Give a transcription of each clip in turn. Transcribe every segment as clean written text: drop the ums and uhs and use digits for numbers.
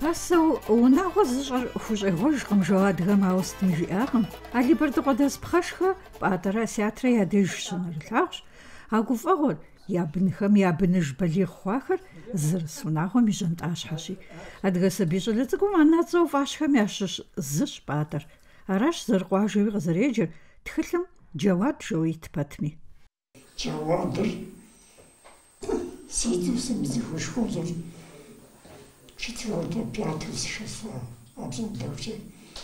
Асэ унагъуэ зыщӀэр хущӀегъуэжкъым жэуадгъэм, ауэ сытым жиӀакъым. Алибарда къуэдэс пхъэшхэ пӀатӀэрэ Асиатрэ я деж щынэрылъагъущ. А гуфӀэгъуэр я бынхэм я быныж балигъ хъуахэр зырыс унагъуэм и жьэнтӀащхьэщи. Адыгэ сабий щӀалэ цӀыкӀум анэцӀэ уфӀащхэм ящыщ зыщ пӀатӀэр. Аращ зэрыкъуажэуи къызэреджэр тхылъым Джэуад жэуит пэтми. Джэуадыр ситу сымызыхушхуэщӀыр четвертый, пятый сшесла, абсолютно.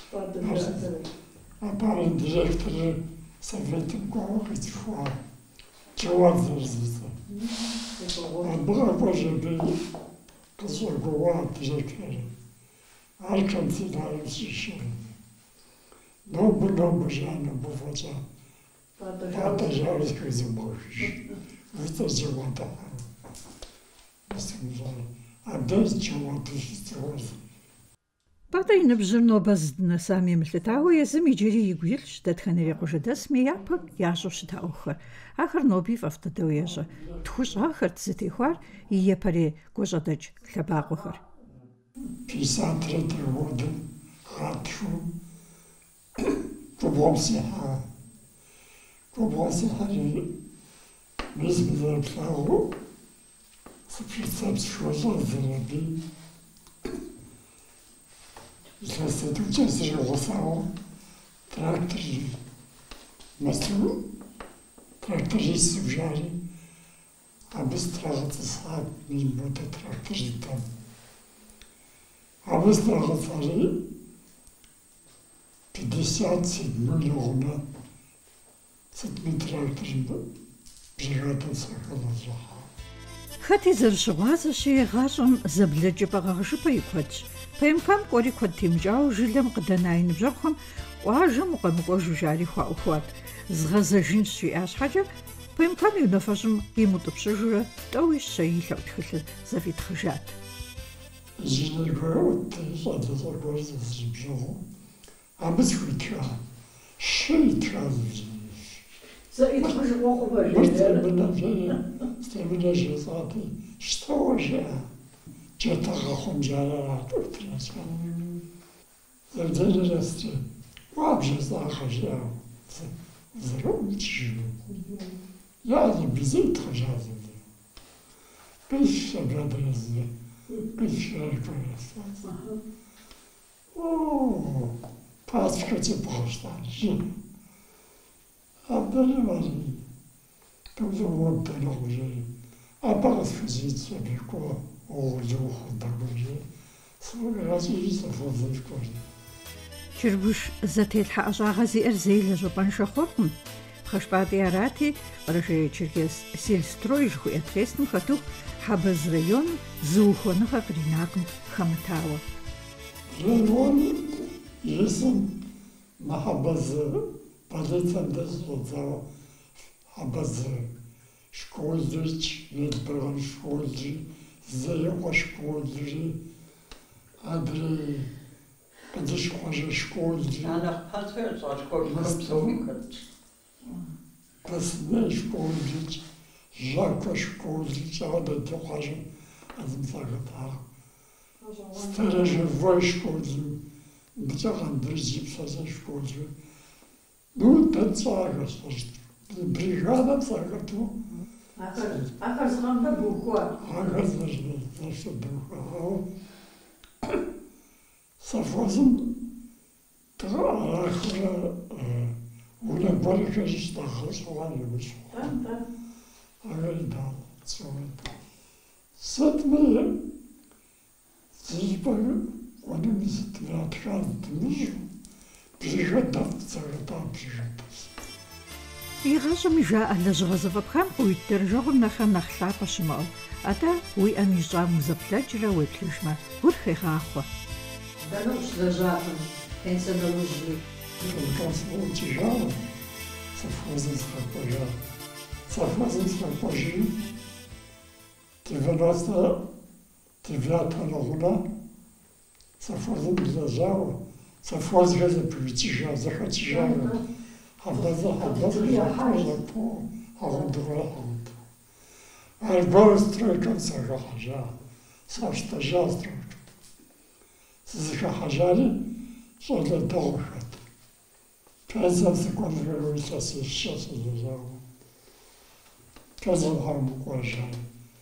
А парень директор советом говорит, что Джэуад зарзится. А была позже били, козыргова директора. Алькантинаем сишили. Нобу жана буфача. Пата жарская зимбошиш. Это Джэуада. А без Джэуад история. Пӏатӏэ и ныбжьыр нобэ зыднэсам емылъытауэ езым иджыри игу илъщ дэтхэнэри къужэдэсми япэ ящӏэу щыта ӏуэхухэр. Ахэр ноби фӏэфӏ дыдэу ещӏэ. Тхущӏагъхэрт зытехуар и епэрей гуащӏэдэкӏ лъэбакъуэхэр. 53 годом гъатхыу губгъуэм сехьа. Губгъуэм сехьэри мис къызэрыплъагъуу сыпшыцэпс шхуэщӏыр зэрабий. Илъэситӏукӏэ зригъусауэ трактор мэсу трактористу жари абы страгъэцӏысхьат миботэ трактор итӏэм. Абы страгъэцӏэри 57 йогъумэ сытми тракторым бжыгадэм сахэлэжьыхьа. Хэти зэрыщыгъуазэщи, гъащӏэм зэблэкӏыпӏэ гъэгъэжыпӏэ и куэдщ. ПМКм кӏуэри куэд темыкӏауэ жылэм къыдэна и ныбжьэгъухэм къуажэм укъэмыкӏуэжу жари хуаӏухуат. Згъэзэжынщ жиӏа щхьэкӏэ ПМКм и унафэщӏым имутӏыпщыжурэ тӏэуи щэилъэу тхылъыр зэфӏитхъыжат. Жьынэгуэуэ щӏалэщӏэ гуэр зэзрибжьэгъуу абы схуитха, шы итха зэжьыныш. Зэӏитхъыжыгъуэ хъумэ стемынэ жесӏати щтауэ жиӏэ. Джатагъэхъуэм жарэрат ӏутращхьэ. Зэбдзэнэрэстри къуабжэ зӏагъэ жиӏэу зэрыӏуичыжу. Язэ бзитхъэ жазэдэ. Бищэ брадрэзэ. О, пасхати бгъэщтащи. Абдели мари. Тузовод дэлэгъужери. Абы къысхузит абыкӏуэ оулыуху дэгужи. Сыгъэщӏи сыфӏэзэшкӏуэри. Чырбыш зэтелъхьэ ӏэщӏагъэ зиӏэр зэи лэжьапӏэншэ хъуркъым. Пхъэшпӏатӏи арати, Къэрэшей-Черкес Сельстрой жыхуиӏэ трестым хэту Хьэбэз районым зы ухуэныгъэ къринакъым хэмытауэ. Район исым Хьэбэз полицием дэщӏэдзауэ Хьэбэз школырщ, Елбыргъэн школри, Зеикъуэ школри, адрей Къыдыщхъуэжэ школри. Къэсыней школри, Жакъуэ школри, Чагъдэ къуажэм азымсагъэтагъ. Сторожевой школри, мыбыкӏэ Къандыржьипщэзэ школри. Ну, дэнщӏагъэщ. Бригадэм сахэту. Ахэр згъэмбэ бухуа. Ахэр зэщыбухуауэ. Совхозым ахэрэ унэ гуэрхэр щтагъэщӏауэ имыщхъу. Ахэр итӏащӏэт. Сытми зипӏэ ӏуэным сытми атха зытымыщӏу бжыгэдэм зэгъэта бжыгэдэс. И гъащӏэм и жаӏэ лэжьыгъэ зэфӏэпхам къыуит дэрыжэгъур нэхърэ нэхъ лъапӏэ щымыӏэу. АтӀэ уи ӏэм ищӏам узэплъэкӏрэ уеплъыжмэ, гур хегъахъуэ. Дэнэ ущылэжьакъым, пенсионерыжьри. Къэсӏуэкӏыжауэ совхозым сыкъэкӏуэжа. Совхозым сыкъэкӏуэжри 99 гъунэ совхозым лэжьауэ. Совхозхэр зэпыуитыжа, зэхэкӏыжауэ. Хьэбэзэ хьэгъундыгъуэ. Аргуэру стройкэм сагъэхьэжа. Сащтэжа стройкэм. сызыхэхьэжьари щӀэлэдэгъуэхэт. Пэзэм сыкӀуэнрэ илъэсищэ сылэжьауэ. Пэзэм хьэмыкӀуэжьа.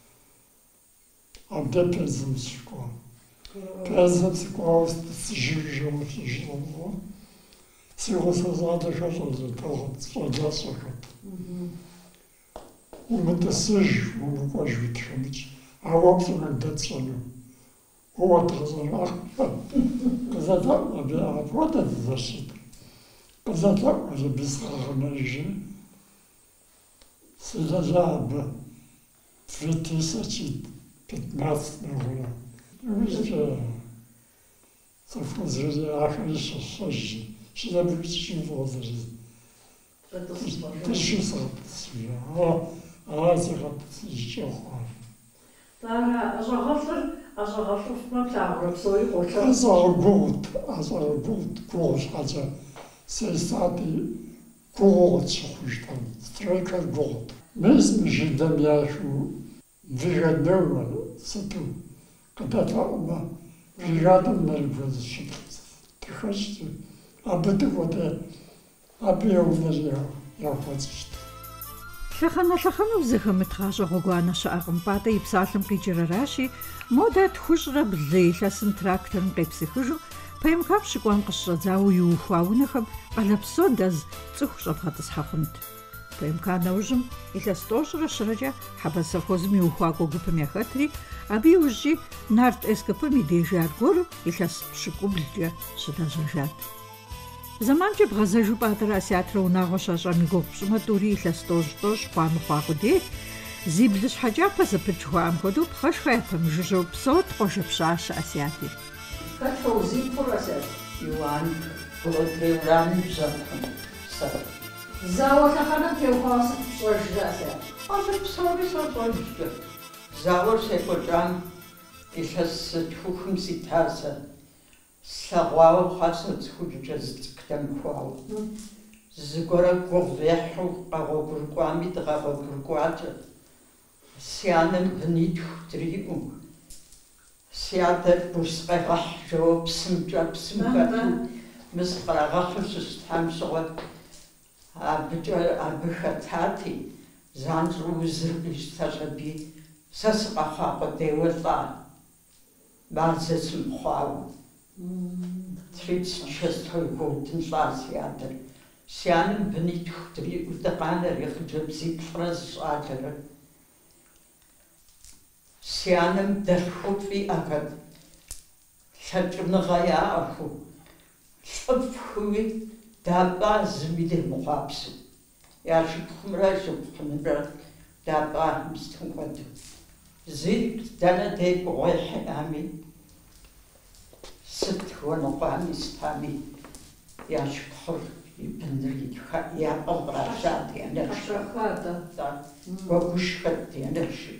Абдэ пэзэм сыкӀуэ. Пэзэм сыкӀуауэ сыжыжьэу лъыжьэу. Си гъусэ щӀалэхэр щӀэлэщӀэхэт. УмытӀысыж, умыкӀуэж уитхэмыкӀ. Ауэ пщӀырэ дэ тщӀэну. Уэ дгъызэрах. КъызэлъэӀу абы апхуэдэ дызэщыт. КъызэлъэӀу абы сыкъэгъэнэжри. Сылэжьа абы фритисэчи 15 мыгъурэ. ИужькӀэ цӀыхузри ахэри щыщэжьи. ЩызэмыпщӀын фӀозэри. Тыщу сыкъэтӀысыжа. ЗигъэтӀысыжкӀэ хъуа. ӀэщӀагъэлӀыфӀмэ плъагъурэ псори къолъэ. ӀэщӀэгъуэгъут гугъу щхьэкӀэ сесати гугъуу къытщыхъужтэм. Стройкэр гугъут. Мис мы жыдэм яшэу бригаднэумэ сыту къыдэлъэӀумэ бригадэм мэрыбгъуэ тыхэщти, абы тыкӀуэдэ абы еунэри яхуэцӀыщт. Лъэхъэнэ-лъэхъэнэу зэхэмытгъащӀэ гъуэгуанэ щыӀэкъым. ПӀатӀэ и псалъэм къикӀырэращи, модэ тхущӀрэ блы илъэсым тракторым къепсыхыжу, ПМК щыкӀуэн къыщыщӀэдзауэ иухуа унэхэм къалэпсо дэз цӀыху щӀэбгъэтӀысхьэ хъунт. ПМК нэужьым илъэс тӀощӀрэ щырэкӀэ хьэбэ совхозым иухуакӀуэ гупым яхэтри, абы иужьи Нарт СКПым и деж аргуэру илъэс пщыкӀублкӀэ щылэжьэжат. Зэманкӏэ бгъэзэжу пӏатӏэр Асиатрэ унагъуэ щащӏэм и гугъу пщӏымэ тӏури илъэс тӏощӏ хъуа-мыхъуа къудейт, зи блы щхьэкӏапэ зэпыт жыхуаӏэм хуэдэу пхъэшхэ япэмыжыжьэу псэуэ пщащэ Асиати. Хэт фэузи пхъур Асиат? Иуан Ураным бжьэпхъым сэ. Зауэ лъэхъэнэм теухуауэ сыт пщӏэжрэ Асиат? Абы псори сощӏэжкӏэ. Зауэр секӏуэкӏам илъэс тхухым ситасэ. Слъэгъуауэ хъуа соцӏыхукӏэ зыцӏыкӏутэмыхуауэ. Зыгуэрэ гугъу ехьу къэгъуэгурыкӏуами дыкъэгъуэгурыкӏуакӏэ. Си анэм бынитху триӏу. Си адэр бурс къегъэхь жэуэ псымкӏэ псым хэту мыс кърагъэхьу щыщтам щыгъуэ абы хэтати, занщӏэу узыр къищтэщ аби сэ сыкъэхъуа къудейуэ лӏа мазэ сымыхъуауэ. 36 годым лӏа си адэр. Си анэм бынитху триӏу дыкъанэри хъыджэбзиплӏрэ зыщӏалэрэ. Си анэм дэлъхуу фӏиӏэхэт, лъэкӏыныгъэ яӏэху, лӏыфхуи дапӏа зыми демыхъуапсэу. Я шыпхъумрэ шыпхъумрэ дапӏа мыстым хуэдэу. Зи дэнэ дегу гъуехьэӏами, сыт хуэныкъуами стами, я шыпхъур и быныр япӏэм кърашат и анэршэ. Гуэгушхэт и анэршэ.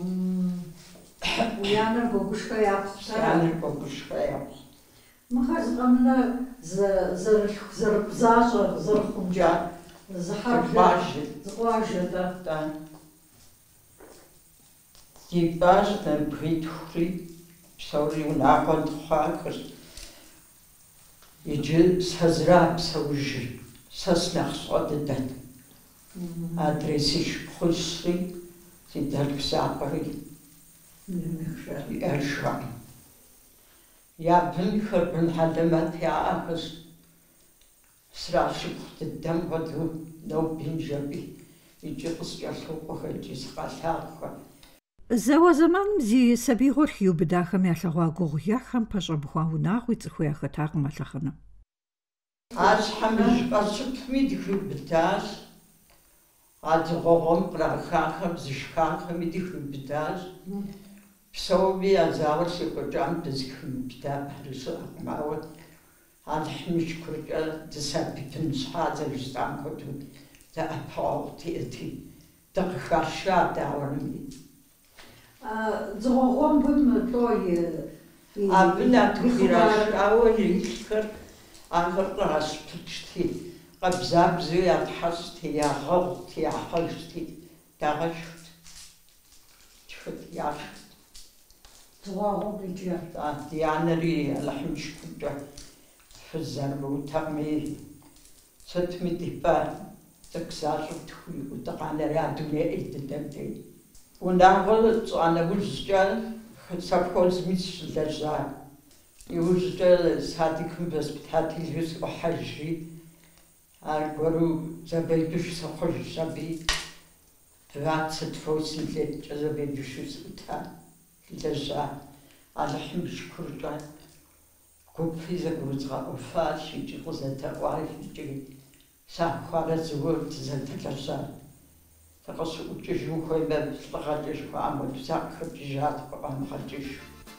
Уи анэр гуэгушхэ япхъу. Си анэр гуэгушхэ япхъу. Мыхэр зыкъэмынэ зэрыпзащӏэ, зэрыхъумчӏа, зыкъуажэ, Да. Ди бажэ бгитхури псори унагъуэ дыхъуахэр. Иджы сэзыра псэужыр, сэ нэхъ щӏэ дыдэт. Адрей си шыпхъущри, си дэлъху закъуэри иӏэжхъэ. Я бынхэр бын хьэлэмэт яӏэхэщ. Сра шыпхъу дыдэм хуэдэу нобинжэби, иджы къыскӏэлъыкъуэхэр, иджы сыкъэлъагъухэр. Зауэ зэманым зи сабиигъуэр хиубыдахэм ялъэгъуа гугъу еххэм пэщӏэбыхуа унагъуи цӏыхуи яхэтакъым а лъэхъэнэм. Ар къэщыпми дыхуибыдащ, адыгъуэгъуэм кърахахэм, зышхахэми дыхуибыдащ. Псоми я зауэр секӏуэкӏам дызыхуибыда пэру щыӏэкъым, ауэ алыхьми шыкуркӏэ дысабипын щхьадзэр жысӏам хуэдэу дэӏэпыӏуэу теӏыти, дыкъыхаша дауэрми. Дзыгъуэгъуэм тӏои Абы нартыху ирашауэ илъхэр ахэр къращыпыкӏти, къэбзабзэу ятхьэщӏти, ягъэгъути, яхьэжти, дагъэшхт, тшхыт яшхт. Зуагъуэм къикӏа. ди анэри Алыхьым и шыкъумкӏэ фызэрымыутэгъми, сытми ди пӏэ цӏыху защӏэу тхуиӏэу дыкъанэри а дуней ӏей дыдэм дей. Унагъуэ щӏэнэужькӏэ совхозми сыщылэжьа. Иужькӏэ садикым воспитателю сыӏухьэжри, аргуэру зэбедыж сыхъужщ аби 28 леткӏэ зэбедыжу сыӏута, лэжьа. Алыхьым и шыкуркӏэ гупи зэгурызгъэӏуэфащ, икӏи къызэдэӏуащ, икӏи сахуарэ зыуэр тызэдэлэжьа. Къыщыӏукӏыжын хуеймэ, лӏыгъэкӏэ жыхуаӏэмэ, сакъыхэкӏыжат къыӏэмыгъэкӏыж.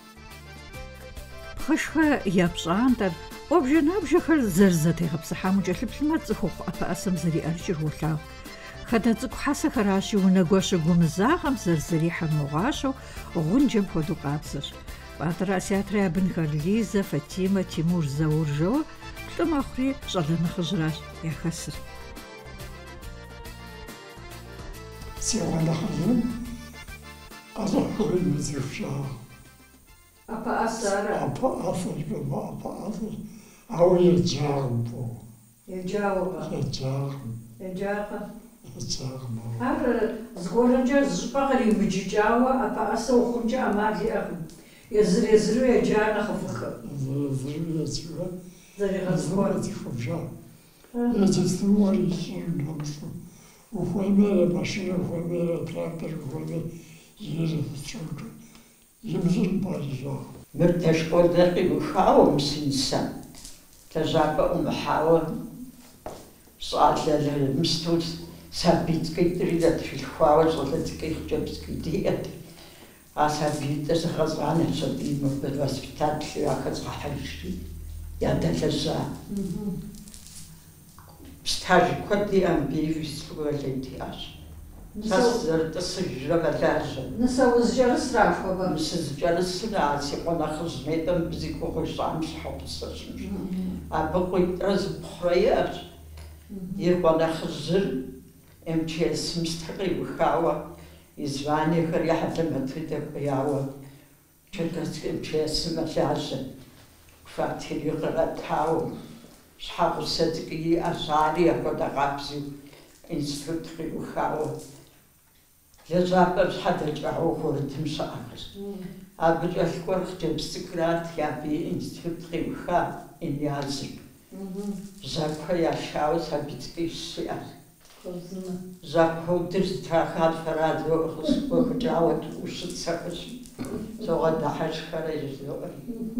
Пхъэшхэ япщӏантӏэр, ӏуэбжэнабжэхэр зэрызэтегъэпсыхьам укӏэлъыплъымэ, цӏыхухъу ӏэпыӏэсэм зэриӏэрыкӏыр уолъагъу. Хадэ цӏыкӏу хьэсэхэращи унэ гуэщэ гумызагъэм зэрызэрихьэр мыгъуащэу, гъунджэм хуэдэу къабзэщ. Пӏатӏэрэ Асиатрэ я бынхэр Лизэ, Фатимэ, Тимур, Заур жэуэ плӏы мэхъури щӏалэ нэхъыжьращ яхэсыр. Си гъунэгъужым къэщӏэхуейм зыфщӏа. АпыӀэсэрэ? АпыӀэсэр, апыӀэсэр, ауэ еджагъым фӏыуэ. Еджауэ? Еджагъым. Ар зыгуэркӏэ зыщӏыпӏэ къриумыджыкӏауэ АпыӀэсэ ухъункӏэ ӏэмал иӏэкъым. Езыр-езыру еджа нэхъыфӏыхэ. Езыр-езыру еджа. Зэригъэзыхуэр. Зыхуэбжа. Еджэстыуэр ищӏыр нэмыщӏу. Ухуеймэрэ машинэ, ухуеймэрэ трактор, ухуеймэрэ ери щӏыкӏэ. Имыщӏыр пӏэрыжа. Мыр дэшкӏуэдэр къиухауэ мысынсэм, лэжьапӏэ ӏумыхьауэ, щӏалэ мысту сабий цӏыкӏитӏри зэтрилъхуауэ, щӏалэ цӏыкӏий хъыджэбз цӏыкӏитӏ. А сабийр зыгъэзгъанэ, сабий мыбы воспитателю яхэзгъэхьэжри, ядэлэжьа. Стаж куэд иӏэм бий уислъэт иӏэщ. Сэ зэрытӏысыжрэ мэлажьэ. Нысэ узкӏэрысра хуэбэ? Сызкӏэрысыр а си къуэнэхъыжьми тӏэм зи гугъу щӏам щхьэупсэщ. Абы къуитӏрэ зыпхъурэ иӏэщ. И къуэнэхъыжьыр МЧСым стхьэ къиухауэ, и званьэхэр я хьэлэмэтыдэ кӏуияуэ, Черкасскэ МЧСым мэлажьэ. Квартири къратауэ, щхьэгъусэ цӏыкӏу иӏэщ, ари апхуэдэ къабзэу институт къиухауэ. Лэжьапӏэм щхьэ дэкӏауэ хуэрэдым щыӏэхэр. Абы кӏэлъыкӏуэр хъыджэбз цӏыкӏурат, абы институт къиуха, Иньязым. Жьакхуэ яшауэ сабий цӏыкӏуищ щиӏэр. Жьакхуэудыр зытрахат фэрадзэу къыскӏуэхыкӏауэ ущыцэхэрщ. Зогъэдыхьэшхэрэ жызоӏэр.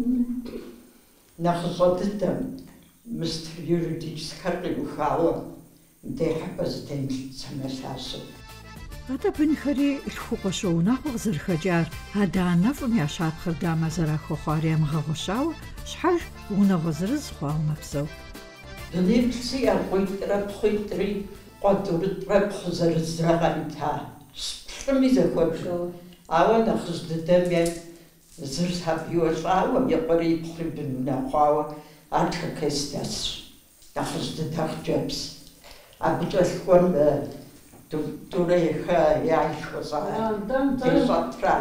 Нэхъыщӏэ дыдэм мыстер юридическэр къиухауэ, дехьэпӏэ зытемылъэщэу. Атӏэ бынхэри лъхукъуэ щӏыунагъуэ къызэрыхэкӏар адэ-анэфӏым я щапхъэр дамэ зэрахуэхъуар ямыгъэгъущауэ, щхьэж унагъуэ зырыз хъуауэ мэпсэу. Дунейм псыӏэр къуитӏрэ пхъуитӏри, къуэдурытӏрэ пхъузэрызрэ кърита. Плӏыми зэхуэбжу. Ауэ нэхъыжь дыдэм зыр сабийуэ лӏауэ, икъуэри ипхъури бынунэ хъуауэ, ар Черкес дэсщ. Нэхъыжь дыдэ хъыджэбз. Абы кӏэлъыкӏуэм дурэ яишхуэ щӏалэ. Тещӏэтрэ.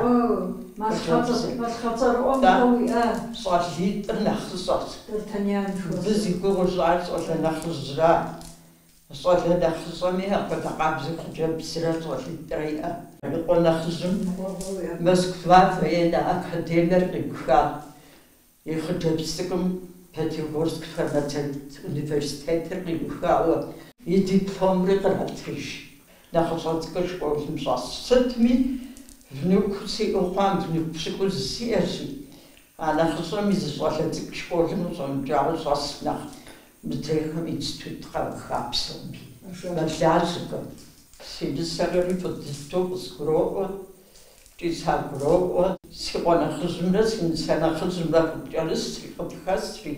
Масхъэцӏэрыӏуэм уиӏэ. Щӏалэ литӏыр нэхъыщӏэщ. Д'Артаньян жыхуэсӏэ. Абы зи гугъу щӏар щӏалэ нэхъыжьрэ. Щӏалэ нэхъыщӏэми апхуэдэ къабзэу хъыджэбзрэ щӏалитӏрэ иӏэ. И къуэнэхъыжьым Москва военная академиер къиуха. И хъыджэбз цӏыкӏум Петербургск фармацевтик университетыр къиухауэ, и дипломри къратыж. Нэхъыщӏэ цӏыкӏур школым щӏэс. Сытми внуку сиӏэу хъуам, внуку пщыкӏур зысиӏэщи. А нэхъыщӏэм и зы щӏалэ цӏыкӏу школым ущӏэмыкӏауэ щӏэс нэхъ мыдрейхэм институт къэуха псоми. Мэлажьэкъым. Си нысэхэри фӏыдыжьу къызгуроӏуэ, кӏисагуроӏуэ. Си къуэнэхъыжьымрэ си нысэ нэхъыжьымрэ къыпкӏэрысри, къыпхэсри.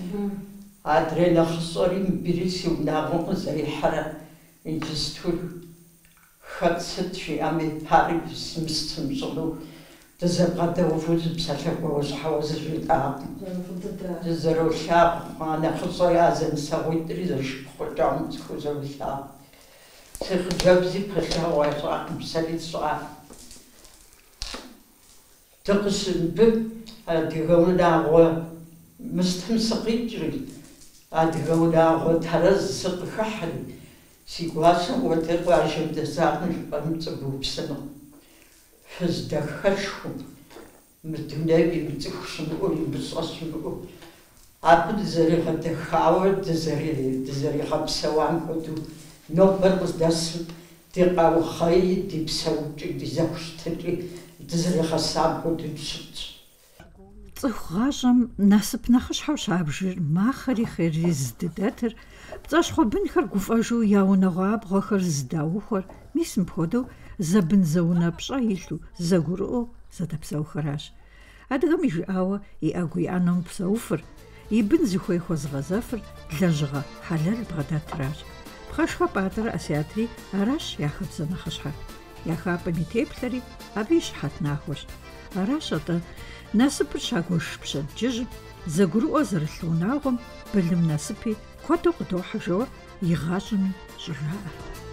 Адрей нэхъыщӏэри мыбыри си унагъуэм къызэрихьэрэ институт хэт сыт жиӏэми пари зымыстым щӏыну дызэбгъэдэуву зыпсэлъэгъуэуэ щхьэуэ зыжиӏакъым. Дызэролъагъу, а нэхъыщӏэ я зэнысэгъуитӏри зэшыпхъуэкӏам цӏыхуу зэролъагъу. Си хъыджэбзи пэлъэгъуэ щӏакъым, сэри сщӏакъым. Дыкъыщымыбы адыгэ унагъуэ мыстым сыкъикӏри, адыгэ унагъуэ тэрэз сыкъыхыхьри, си гуащэм уэдыр къуажэм дэзакъым жыпӏэм цӏыбыупсыну. Фыздэхэшхыу, мы дунейм имыцӏыху щымыӏэу, имыщӏэ щымыӏэу, абы дызэригъэдэхауэ, дызэригъэпсэуам хуэдэу, нобэр къыздэсым ди къэухъеи, ди псэукӏи, ди зэхущытыкӏи дызэригъэсам хуэдэу щытщ. Цӏыху гъащӏэм насып нэхъыщхьэу щабжыр махъэри хъери зыдэтыр, пцӏащхъуэ бынхэр гуфӏэжу я унагъуабгъуэхэр зыдаухуэр, мис мыпхуэдэу зэбын зэунэ пщӏэ илъу, зэгурыӏуэу зэдэпсэухэращ. Адыгэм и жиӏауэ и ӏэгу иӏэнэм псэуфыр, и бын зыхуей хуэзгъэзэфыр лэжьыгъэ хьэлэл бгъэдэтыращ. Пхъэшхуэ пӏатэрэ Асиятри аращ яхэбзэ нэхъыщхьэр. Я хапӏэм и теплъэри абы и щхьэт нахуэщ. Аращ атӏэ насыпыр щагуэш пщэдджыжьым, зэгурыӏуэ зэрылъ унагъуэм былым насыпи куэду къыдохьыжауэ игъащӏэми щӏыжаӏэр.